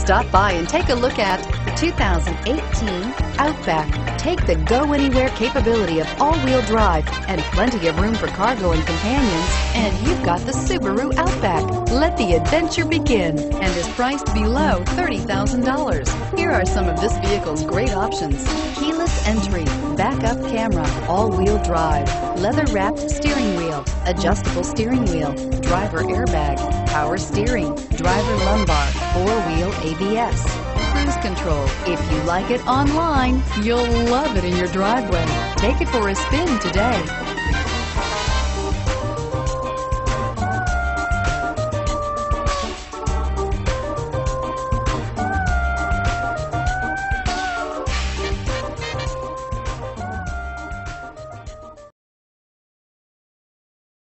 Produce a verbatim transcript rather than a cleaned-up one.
Stop by and take a look at the two thousand eighteen Outback. Take the go-anywhere capability of all-wheel drive and plenty of room for cargo and companions, and you've got the Subaru Outback. Let the adventure begin, and is priced below thirty thousand dollars. Here are some of this vehicle's great options: keyless entry, backup camera, all-wheel drive, leather-wrapped steering wheel, adjustable steering wheel, driver airbag, power steering, driver lumbar, four-wheel A B S, cruise control. If you like it online, you'll love it in your driveway. Take it for a spin today.